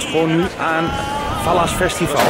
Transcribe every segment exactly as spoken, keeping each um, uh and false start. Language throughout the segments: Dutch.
gewoon nu aan Valas Festival.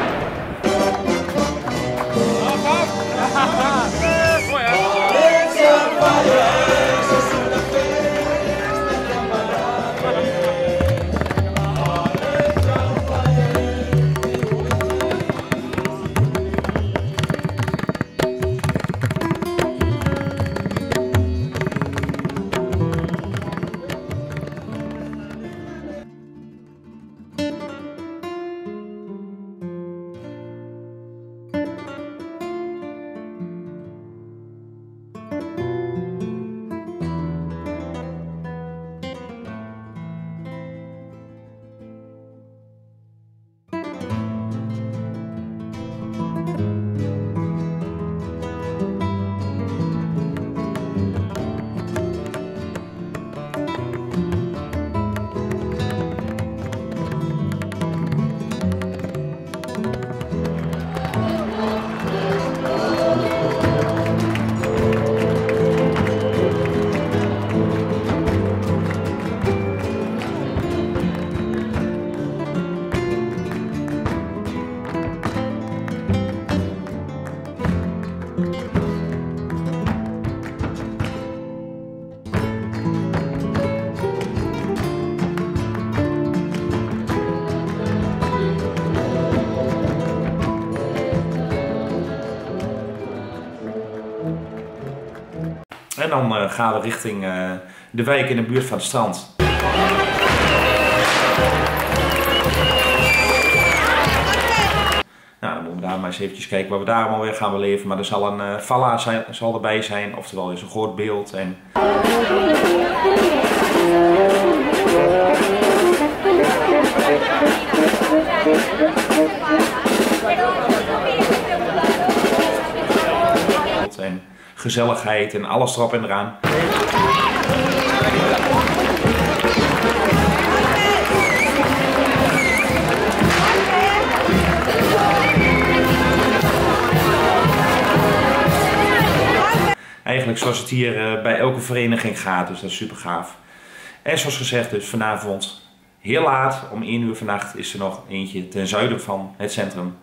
En dan uh, gaan we richting uh, de wijk in de buurt van het strand. Nou, dan moeten we daar maar eens eventjes kijken wat we daar allemaal weer gaan beleven. Maar er zal een uh, valla zijn, zal erbij zijn, oftewel is een groot beeld. En... en gezelligheid en alles erop en eraan. Eigenlijk zoals het hier uh, bij elke vereniging gaat, dus dat is super gaaf. En zoals gezegd, dus vanavond heel laat, om één uur vannacht, is er nog eentje ten zuiden van het centrum.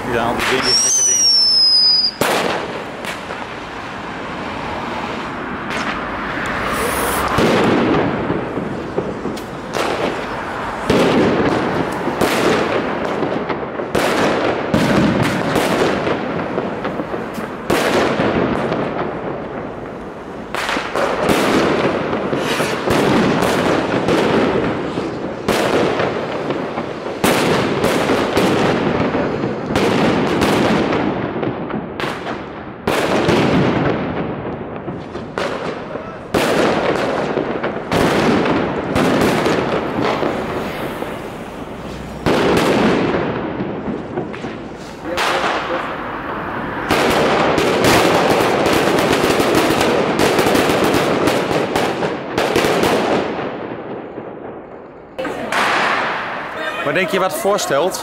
Die zijn altijd dingen, gekke dingen. Wat denk je wat het voorstelt?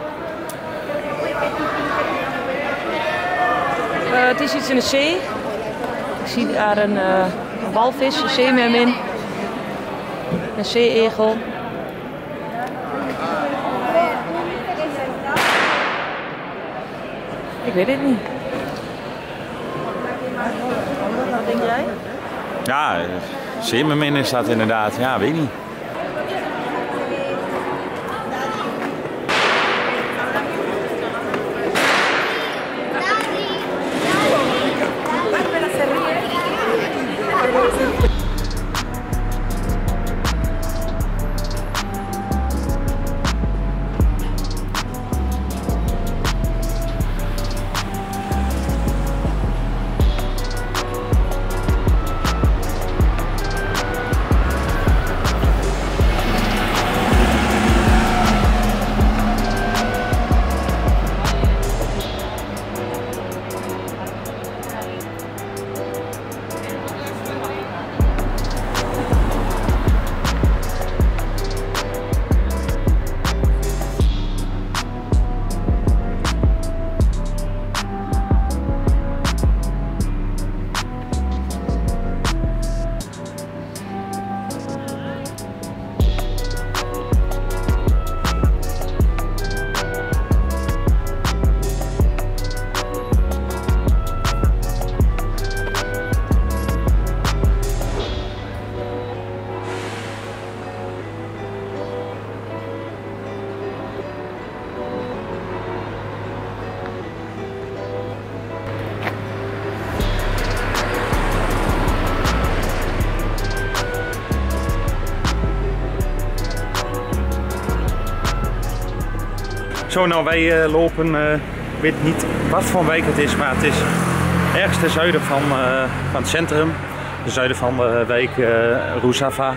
Uh, het is iets in de zee. Ik zie daar een, uh, een walvis, een zeemermin, een zeeegel. Ik weet het niet. Wat denk jij? Ja, zeemermin is dat inderdaad. Ja, weet niet. Zo, nou wij uh, lopen, uh, ik weet niet wat voor wijk het is, maar het is ergens ten zuiden van, uh, van het centrum, ten zuiden van de wijk uh, Ruzafa.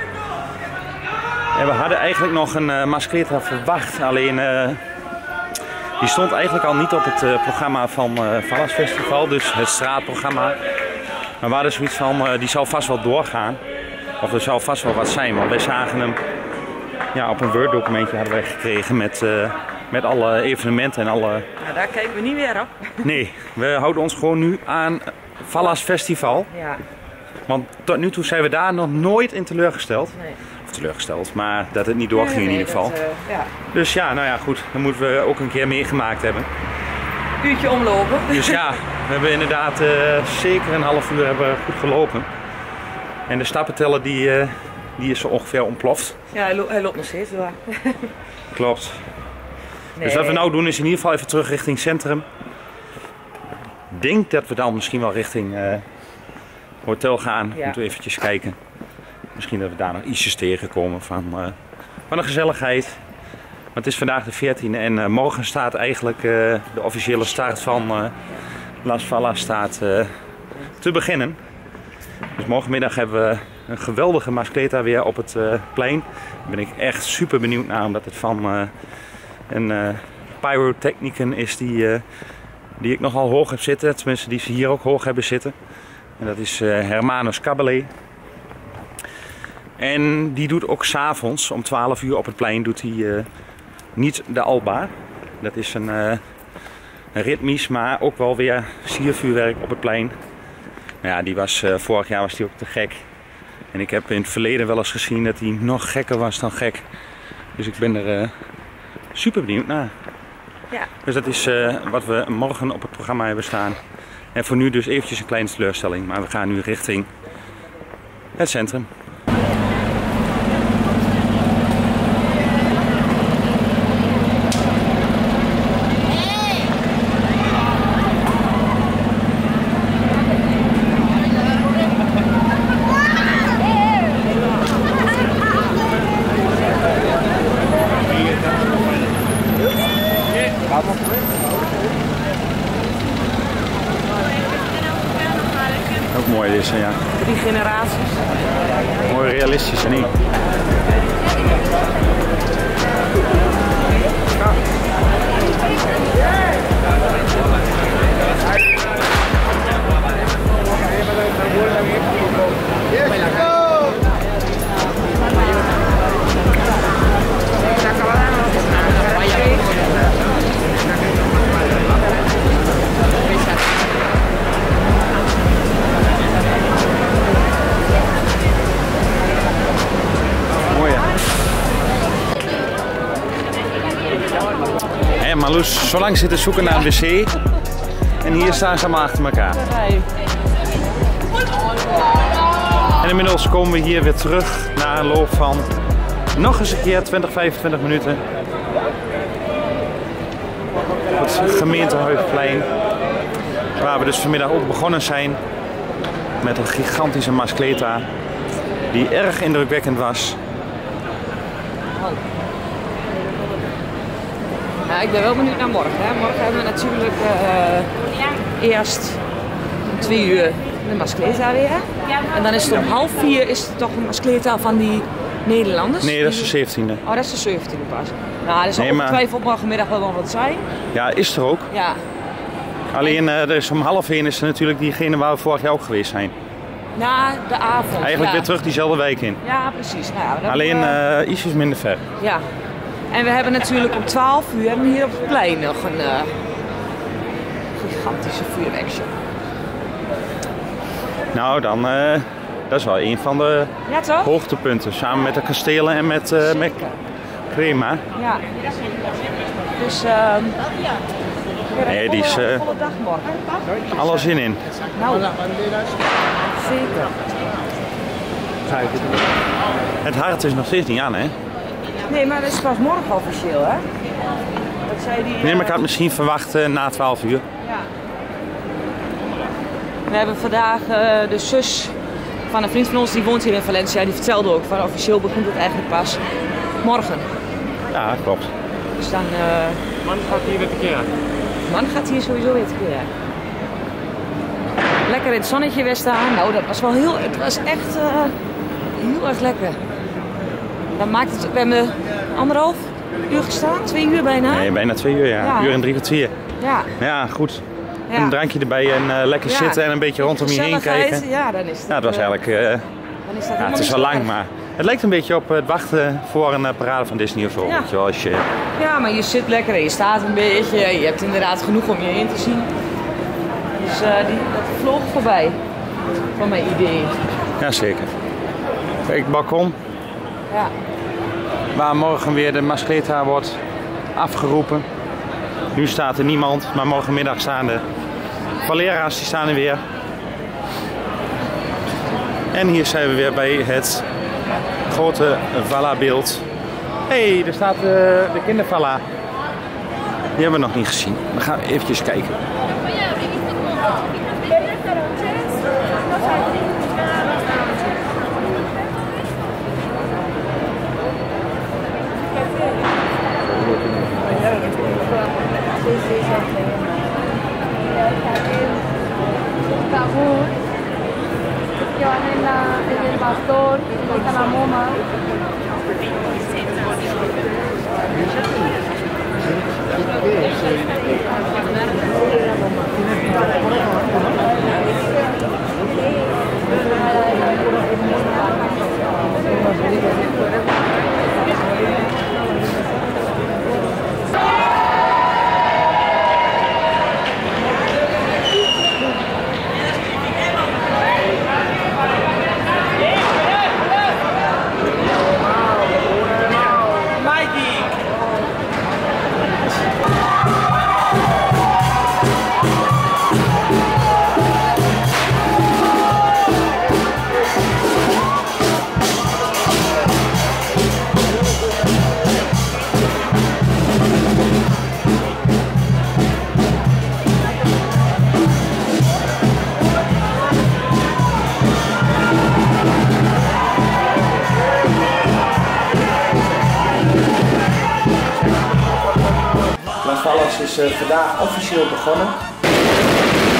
En we hadden eigenlijk nog een uh, Mascleta verwacht, alleen uh, die stond eigenlijk al niet op het uh, programma van uh, Fallas Festival, dus het straatprogramma. Maar we hadden zoiets van, uh, die zal vast wel doorgaan, of er zal vast wel wat zijn, want wij zagen hem ja, op een Word documentje hadden wij gekregen met... Uh, Met alle evenementen en alle... Nou, daar kijken we niet meer op. Nee, we houden ons gewoon nu aan Fallas Festival. Ja. Want tot nu toe zijn we daar nog nooit in teleurgesteld. Nee. Of teleurgesteld, maar dat het niet doorging nee, nee, in ieder geval. Dat, uh, ja. Dus ja, nou ja, goed. Dan moeten we ook een keer meegemaakt hebben. Uurtje omlopen. Dus ja, we hebben inderdaad uh, zeker een half uur hebben goed gelopen. En de stappenteller die, uh, die is zo ongeveer ontploft. Ja, hij, lo hij loopt nog steeds door. Klopt. Nee. Dus wat we nou doen is in ieder geval even terug richting centrum. Ik denk dat we dan misschien wel richting uh, hotel gaan. Ja. Moeten we eventjes kijken. Misschien dat we daar nog ietsjes tegenkomen van, uh, van de gezelligheid. Maar het is vandaag de veertiende en uh, morgen staat eigenlijk uh, de officiële start van uh, Las Fallas staat, uh, te beginnen. Dus morgenmiddag hebben we een geweldige Mascleta weer op het uh, plein. Daar ben ik echt super benieuwd naar, omdat het van... Uh, En uh, pyrotechnicen is die, uh, die ik nogal hoog heb zitten, tenminste die ze hier ook hoog hebben zitten. En dat is uh, Hermanos Caballé. En die doet ook 's avonds om twaalf uur op het plein doet hij uh, niet de Alba. Dat is een, uh, een ritmisch, maar ook wel weer siervuurwerk op het plein. Nou ja, die was, uh, vorig jaar was die ook te gek. En ik heb in het verleden wel eens gezien dat hij nog gekker was dan gek. Dus ik ben er... Uh, super benieuwd naar. Ja. Dus dat is uh, wat we morgen op het programma hebben staan. En voor nu dus eventjes een kleine teleurstelling. Maar we gaan nu richting het centrum. Ook mooi is, ja. Drie generaties. Mooi realistisch en niet. Hé, Marloes, zo lang zitten zoeken naar een wc en hier staan ze allemaal achter elkaar. En inmiddels komen we hier weer terug na een loop van nog eens een keer twintig, vijfentwintig minuten. Op het gemeentehuisplein, waar we dus vanmiddag ook begonnen zijn met een gigantische Mascleta die erg indrukwekkend was. Ja, ik ben wel benieuwd naar morgen. Hè. Morgen hebben we natuurlijk uh, eerst om twee uur de Mascleta weer. En dan is het om half vier is het toch een Mascleta van die Nederlanders. Nee, dat is de zeventiende. Oh, dat is de zeventiende pas. Nou, er zal nee, ongetwijfeld maar... morgenmiddag wel nog wat zijn. Ja, is er ook. Ja. Alleen uh, er is om half één is er natuurlijk diegene waar we vorig jaar ook geweest zijn. Na de avond. Eigenlijk ja. weer terug diezelfde wijk in. Ja, precies. Nou, ja, Alleen we... uh, ietsjes minder ver. Ja. En we hebben natuurlijk om twaalf uur hebben we hier op het plein nog een uh, gigantische vuurwerkshow. Nou, dan uh, dat is wel een van de ja, toch? hoogtepunten. Samen met de kastelen en met, uh, met Crema. Ja. Dus uh, nee, die is uh, volle dag morgen. Alle zin in. Nou, zeker. Het hart is nog steeds niet aan, hè? Nee, maar dat is pas morgen officieel, hè? Dat zei die, uh... Nee, maar ik had misschien verwacht uh, na twaalf uur. Ja. We hebben vandaag uh, de zus van een vriend van ons, die woont hier in Valencia, die vertelde ook van officieel begint het eigenlijk pas morgen. Ja, klopt. Dus dan... Uh... Man gaat hier weer tekeer. Man gaat hier sowieso weer tekeer. Lekker in het zonnetje weer staan. Nou, dat was wel heel... Het was echt uh, heel erg lekker. Dan maakt het... We hebben anderhalf uur gestaan, twee uur bijna. Nee, bijna twee uur, ja. ja. Een uur en drie kwartier. Ja. Ja, goed. Ja. Een drankje erbij en uh, lekker ja. zitten en een beetje rondom je heen kijken. Ja, dan is het... Ja, het was eigenlijk... Uh, dan is dat ja, het is wel lang, erg. Maar het lijkt een beetje op het wachten voor een uh, parade van Disney of zo. Ja. Weet je wel, als je... ja, maar je zit lekker en je staat een beetje. Je hebt inderdaad genoeg om je heen te zien. Dus uh, die, dat vloog voorbij, van mijn idee. Jazeker. Kijk, het balkon. Ja. Waar morgen weer de Mascleta wordt afgeroepen. Nu staat er niemand, maar morgenmiddag staan de Valera's, die staan er weer. En hier zijn we weer bij het grote Vala-beeld. Hé, hey, er staat uh, de kindervala. Die hebben we nog niet gezien. We gaan eventjes kijken. Que van en, la, en el bastón, con la moma. Mikey! is uh, vandaag officieel begonnen.